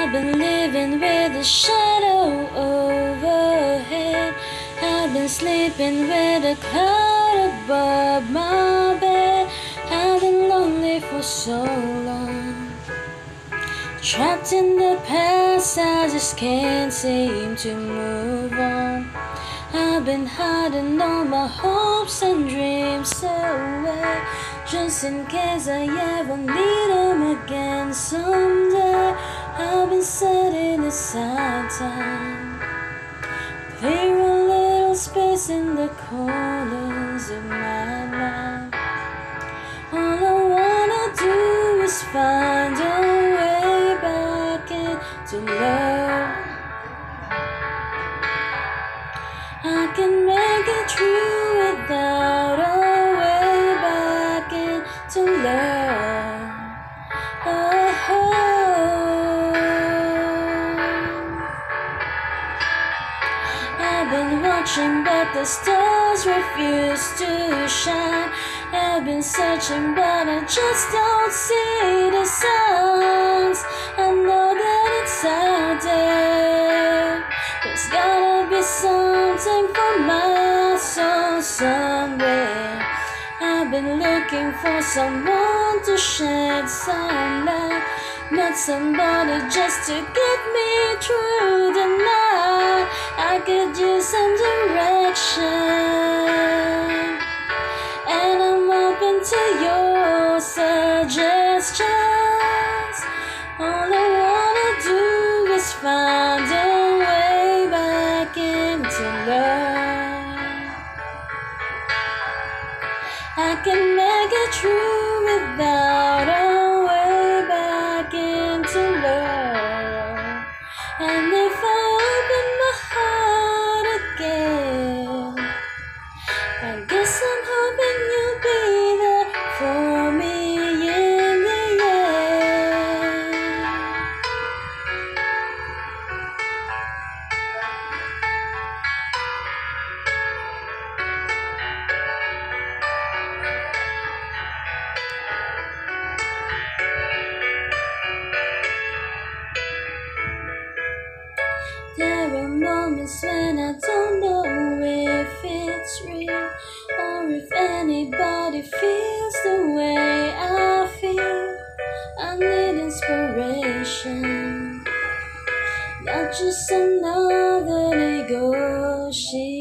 I've been living with a shadow overhead. I've been sleeping with a cloud above my bed. I've been lonely for so long, trapped in the past, I just can't seem to move on. I've been hiding all my hopes and dreams away, just in case I ever need them again someday. I've been setting aside time, clear a little space in the corners of my life. All I wanna do is find a way back into love. I can make it through without a way back into love. Oh, I've been watching but the stars refuse to shine. I've been searching but I just don't see the signs. I know that it's out there. There's gotta be something for my soul somewhere. I've been looking for someone to shed some light, not somebody just to get me through the night. I could use some direction, and I'm open to your suggestions. All I wanna do is find a way back into love. I can make it through without a way back into love. And if I open my heart again, I guess I'm hoping you'll be there for me in the end. There are moments when I don't know if it's real, or if anybody feels the way I feel. I need inspiration, not just another negotiation.